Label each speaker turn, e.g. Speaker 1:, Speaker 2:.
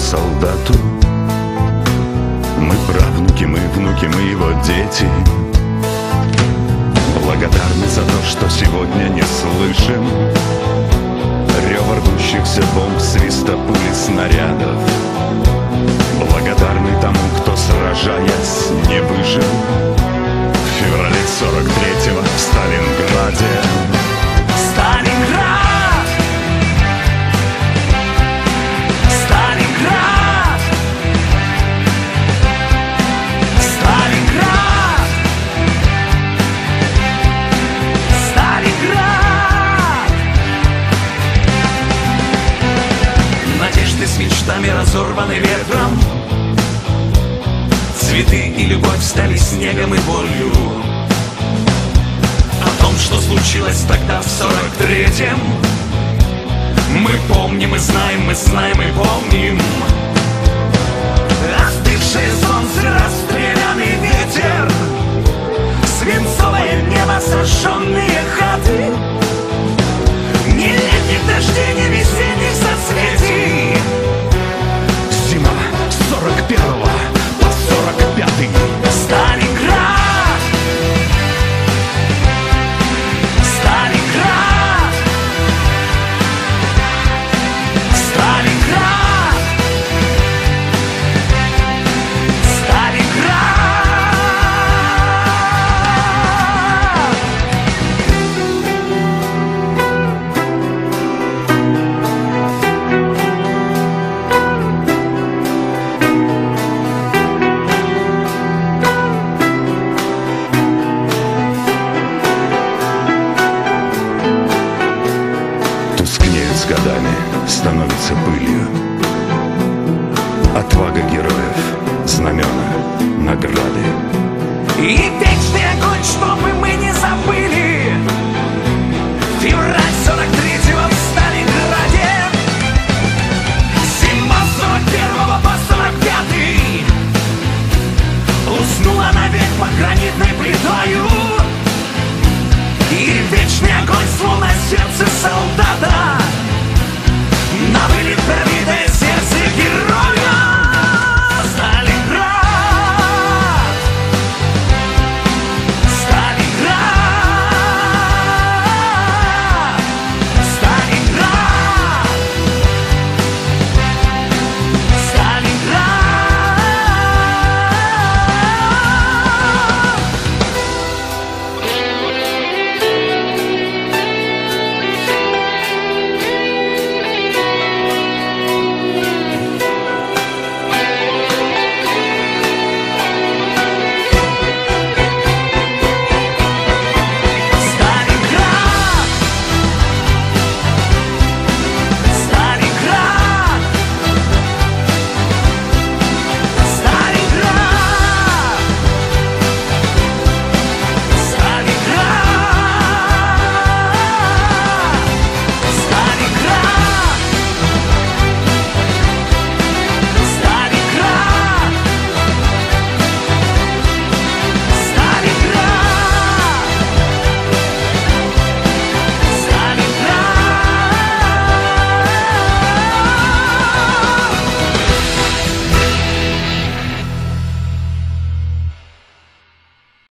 Speaker 1: солдату. Мы правнуки, мы внуки, мы его дети. Благодарны за то, что сегодня не слышим рева рвущихся бомб, свиста пули, снарядов. Благодарны тому, кто, сражаясь, не выжил в феврале 43-го в Сталинграде.
Speaker 2: Сталинград! Сталинград! Сталинград! Сталинград! Надежды с мечтами разорваны ветром. Цветы и любовь стали снегом и болью. О том, что случилось тогда в 43-м, мы помним и знаем, мы знаем и помним. Остывшие солнце, расстрелянный ветер, свинцовое небо, сожженные хаты, ни летних дождей, ни весенних соцветий.
Speaker 1: Зима с 41-го по 45-й.
Speaker 2: Сталинград! Сталинград! Сталинград! Сталинград!
Speaker 1: Тускнеют с годами, становится пылью. Отвага героев, знамена, награды.
Speaker 2: И вечный огонь, что